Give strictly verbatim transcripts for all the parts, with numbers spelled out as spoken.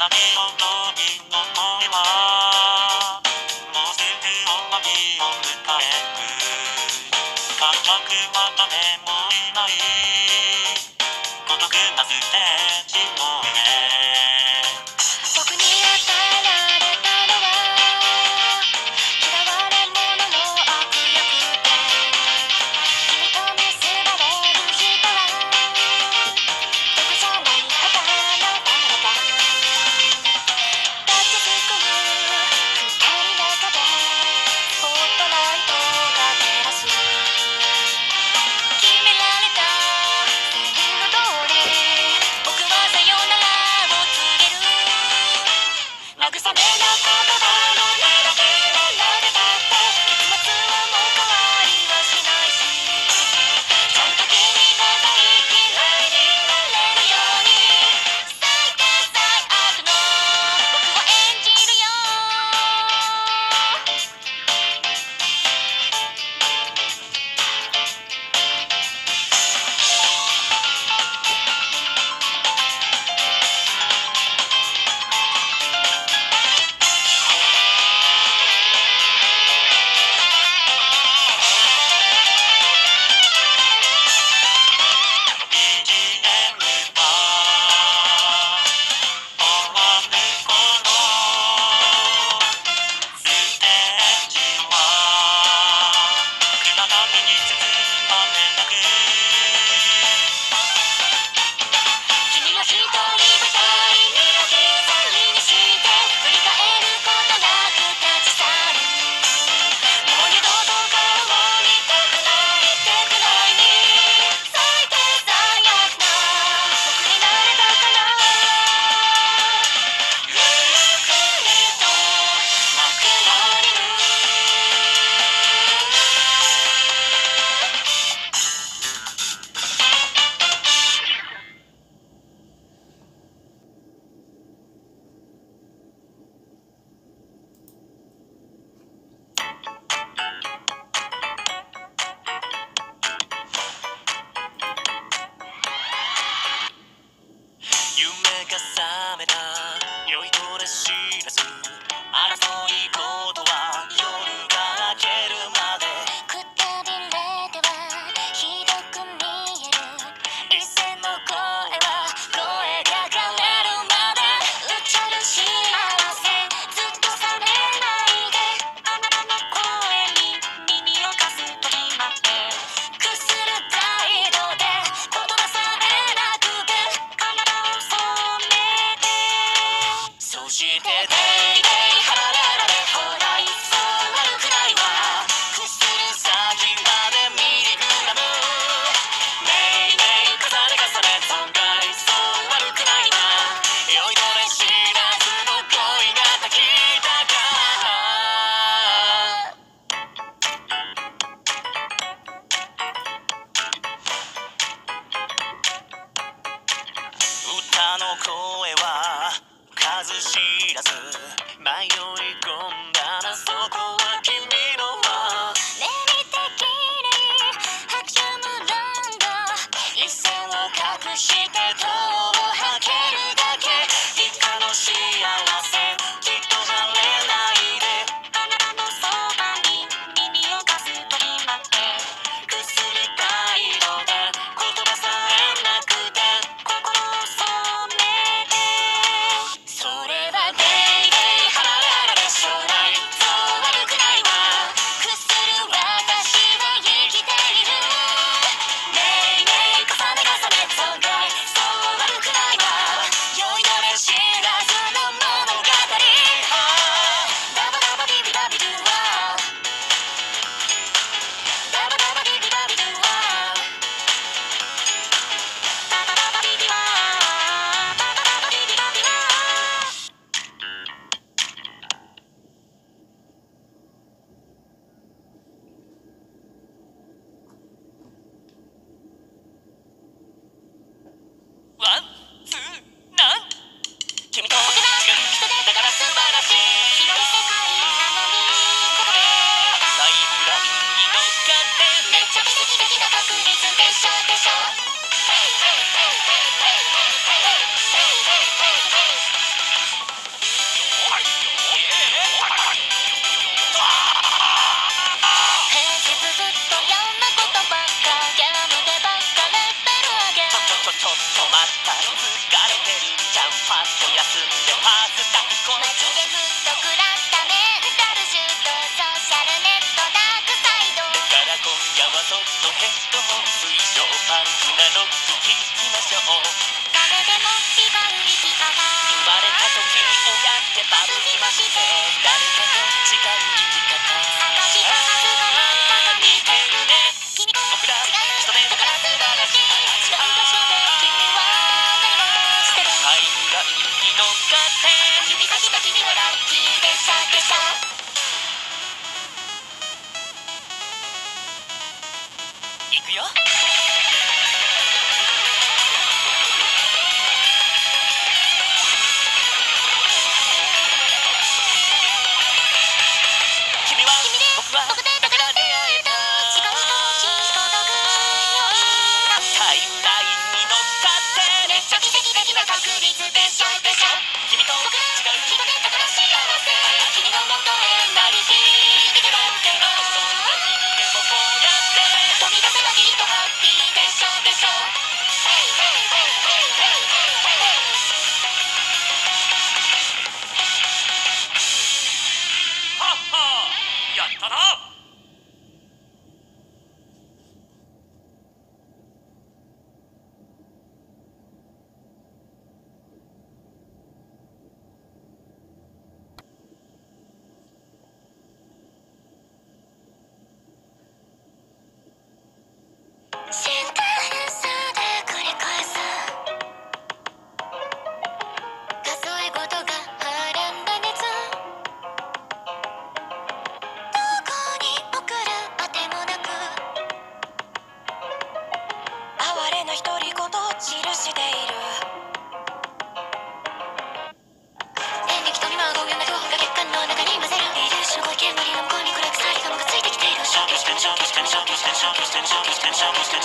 先ほどにの声はもうすぐ終わりを迎える。観客は誰もいない孤独なステージの上。 僕に与えられたのは嫌われ者の悪役で、君と結ばれる人は僕じゃないはたの誰か。立ちすくむ二人中でスポットライトが照らす。決められたセリフ通り僕はさよならを告げる。慰めの言葉の中で選べたって結末はもう変わりはしないし、ちゃんと君が大嫌いになれるように最低最悪の僕を演じるよ。 ビージーエム が終わる頃ステージは暗闇に包まれてく。 君は一人舞台に置き去りにして振り返ることなく立ち去る。もう二度と顔を見たくないってくらいに最低最悪な僕になれたかな。ゆっくりと幕が降りる。 夢が覚めた酔いどれ知らず争い事は夜が明けるまで。 くたびれてはひどく見える一線の声は声が枯れるまで。うっちゃる幸せずっと冷めないで、あなたの声に耳を貸す時までくする態度で言葉さえなくて体を染めて、 そしてデイデイハラララでほらいっそ悪くないわ。くする先までミリグラムメイメイ重ね重ね損害そう悪くないな。酔いどれ知らずの恋が炊きたか。歌の声は数知らず迷い込んだな。そこは君の輪。 霊的にはちむらんだ一線を隠して戸を開けるだけ。以下の幸せきっと晴れないで、あなたのそばに耳を貸す時までくする態度で言葉さえなくて心を染めて、それはデイデイハラララで将来そう悪くないわ。くする私は生きている。メイメイ重ね重ね損害そう悪くないわ。酔いどれ知らずの物語。ダバダバビビダビドゥワダバダバビビダビドゥワダバダバビビワダバダバビビダビワ。 ワンツーなん君と僕が違う人でだから素晴らしい。 広い世界なのにここでサイブラインに乗っかってめっちゃ奇跡的な確率でしょでしょ。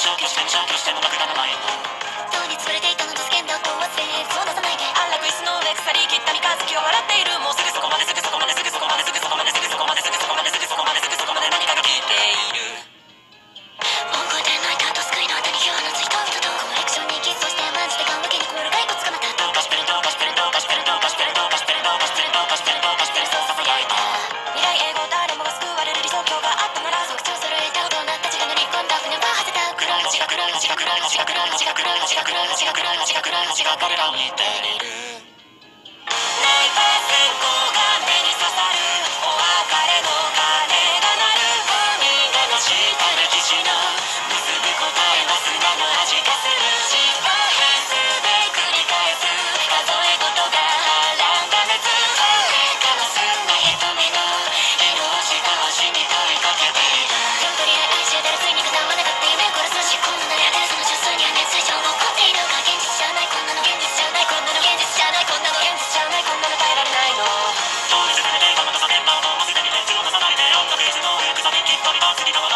消去しても消去しても爆弾の前塔に潰れていたのと叫んだ音を忘れそうなさないで安楽椅子の上腐り切った三日月を笑っているもうすぐそこまですぐそこまですぐそこまですぐそこまですぐそこまですぐそこまですぐそこまですぐそこまで何かが消えている温厚で泣いた後救いの後に火を放つ人々とコレクションにキスをしてマジで棺桶にこもる骸骨捕まったどうかしてるどうかしてるどうかしてるどうかしてるどうかしてるどうかしてるどうかしてるどうかしてるそうささやいた未来永劫誰もが救われる理想郷があったなら即調揃えた大人たちが乗り込んだ船は果てた黒い星が黒い星が黒い星が黒い星が黒い星が黒い星が黒い星が黒い星が彼らを見ている泣いた線香が目に刺さるお別れの鐘が鳴る本人が成した歴史の結ぶ答えは砂の味がする失敗変数で繰り返す数え事が波乱が熱変化の澄んだ瞳の色をした星に問いかけているでもとりあえず愛し合ったらついに叶わなかった夢を殺すしこんなのやってるその出産には熱以上起こっているが現実じゃないこんなの現実じゃないこんなの現実じゃないこんなの現実じゃないこんなの耐えられないの通り過ぎてたまたさ電波をもうすでに熱を出さないで音楽椅子の上草にきっとりと次の